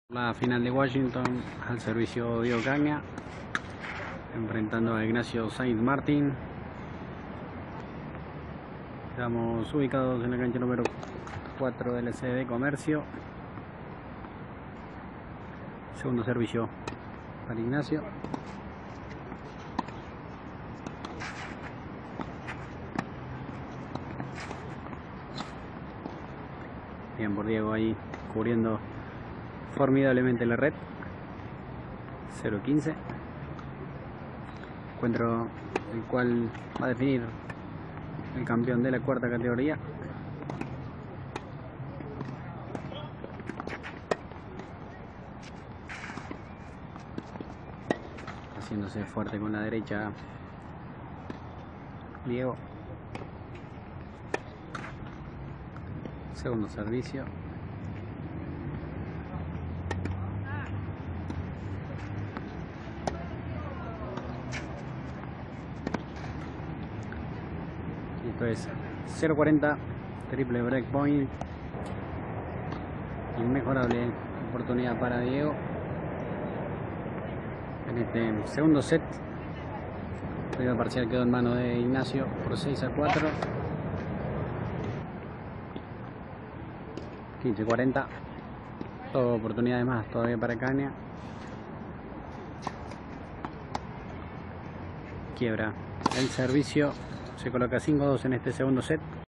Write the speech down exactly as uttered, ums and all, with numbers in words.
La final de Washington, al servicio Diego Caña, enfrentando a Ignacio Saint Martin. Estamos ubicados en la cancha número cuatro del C D Comercio. Segundo servicio para Ignacio. Bien por Diego ahí, cubriendo formidablemente la red. Cero quince. Encuentro el cual va a definir el campeón de la cuarta categoría. Haciéndose fuerte con la derecha Diego. Segundo servicio. Esto es cero cuarenta, triple break point. Inmejorable oportunidad para Diego en este segundo set. El parcial quedó en mano de Ignacio por seis a cuatro. quince cuarenta. Dos oportunidades más todavía para Caña. Quiebra el servicio. Se coloca cinco dos en este segundo set.